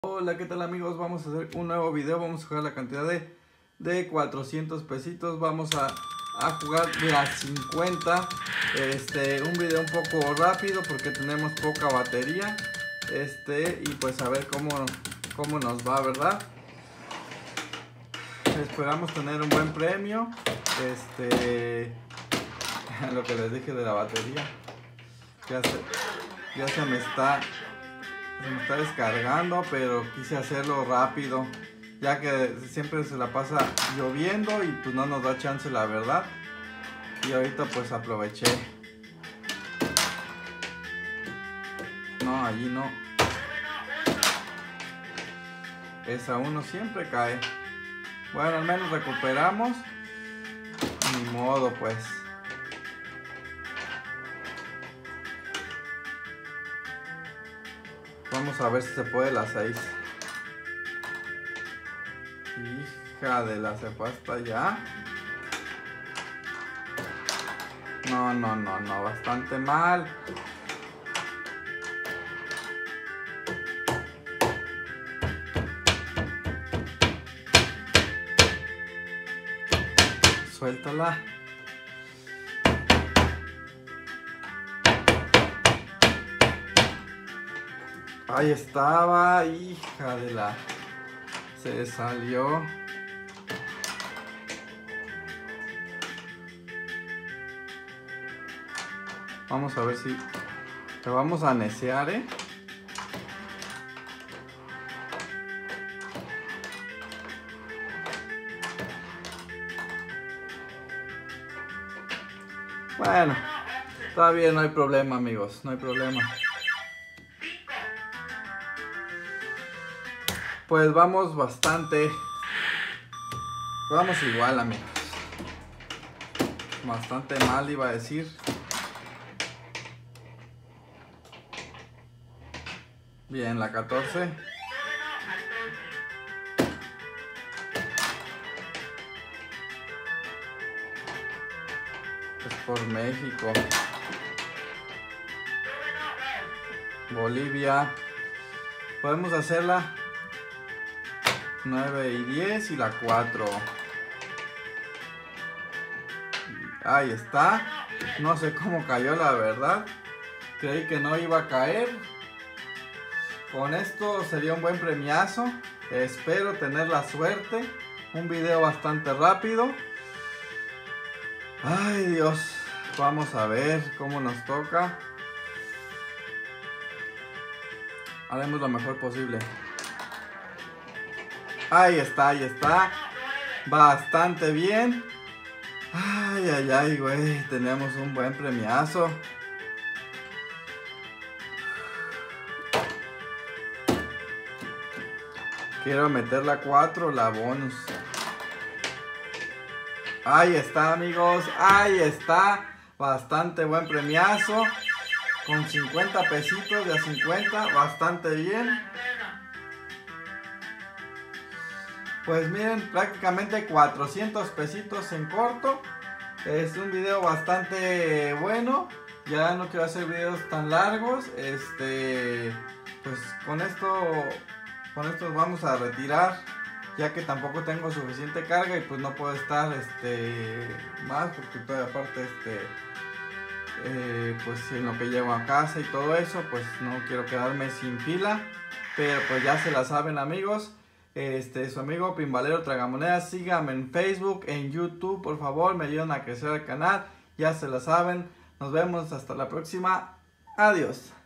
Hola, ¿qué tal amigos? Vamos a hacer un nuevo video. Vamos a jugar la cantidad de 400 pesitos. Vamos a jugar de a 50. Un video un poco rápido porque tenemos poca batería. Y pues a ver cómo nos va, ¿verdad? Esperamos tener un buen premio. Lo que les dije de la batería. Ya se me está descargando, pero quise hacerlo rápido, ya que siempre se la pasa lloviendo y pues no nos da chance, la verdad. Y ahorita pues aproveché. No, allí no. Esa uno siempre cae. Bueno, al menos recuperamos. Ni modo pues. Vamos a ver si se puede la 6. Hija de la, se fue hasta allá. No, bastante mal. Suéltala. Ahí estaba, hija de la... Se salió. Vamos a ver si... Te vamos a necear, ¿eh? Bueno, está bien, no hay problema, amigos, no hay problema. Pues vamos bastante. Vamos igual, amigos. Bastante mal, iba a decir. Bien, la 14. Es por México. Bolivia. Podemos hacerla 9 y 10 y la 4. Ahí está. No sé cómo cayó, la verdad. Creí que no iba a caer. Con esto sería un buen premiazo. Espero tener la suerte. Un video bastante rápido. Ay, Dios. Vamos a ver cómo nos toca. Haremos lo mejor posible. Ahí está. Bastante bien. Ay, güey. Tenemos un buen premiazo. Quiero meter la 4, la bonus. Ahí está, amigos. Ahí está. Bastante buen premiazo. Con 50 pesitos de a 50. Bastante bien. Pues miren, prácticamente 400 pesitos en corto. Es un video bastante bueno. Ya no quiero hacer videos tan largos. Pues con esto vamos a retirar, ya que tampoco tengo suficiente carga y pues no puedo estar más, porque todavía aparte pues en lo que llevo a casa y todo eso, pues no quiero quedarme sin pila. Pero pues ya se la saben, amigos. Su amigo Pinbalero Tragamonedas. Síganme en Facebook, en YouTube, por favor, me ayudan a crecer el canal. Ya se la saben. Nos vemos hasta la próxima. Adiós.